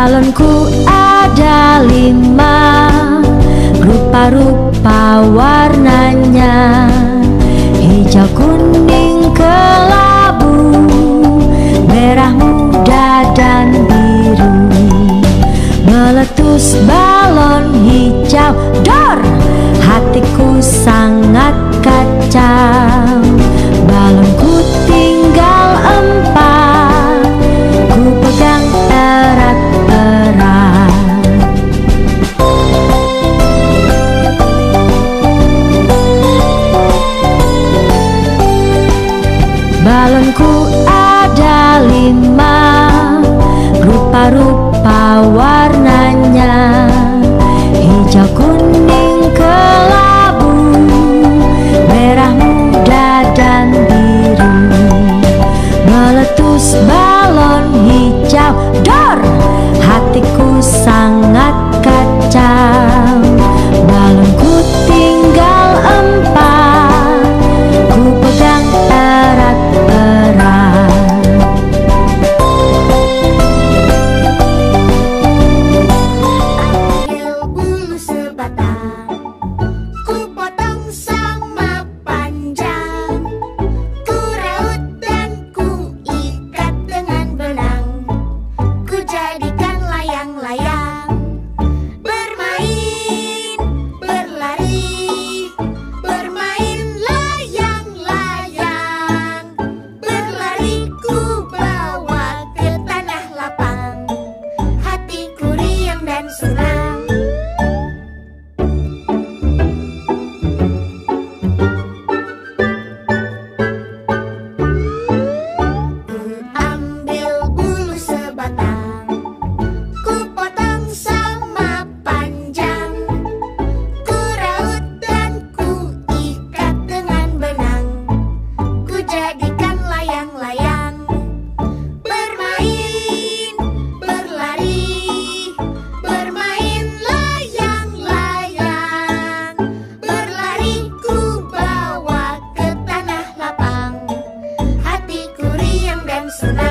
Balonku ada 5, rupa-rupa warnanya, hijau, kuning, kelabu, merah muda dan biru. Meletus balon hijau, dor, hatiku sangat kacau. Balonku tinggal 4, ku pegang erat-erat. Balonku ada 5, rupa-rupa warnanya, hijau, kuning, kelabu, merah muda dan biru. Meletus balon hijau, dor, hatiku sangat kacau. Balonku tinggal 4, ku pegang erat-erat. Ambil bulu sebatang, ku potong sama panjang, ku raut dan ku ikat dengan benang, ku jadikan layang-layang. Bermain, berlari, bermain layang-layang, berlari ku bawa ke tanah lapang, hatiku riang dan senang. Ambil bulu sebatang, ku potong sama panjang, ku raut dan ku ikat dengan benang, ku jadikan layang-layang. Bermain, berlari, bermain layang-layang, berlari ku bawa ke tanah lapang, hatiku riang dan senang.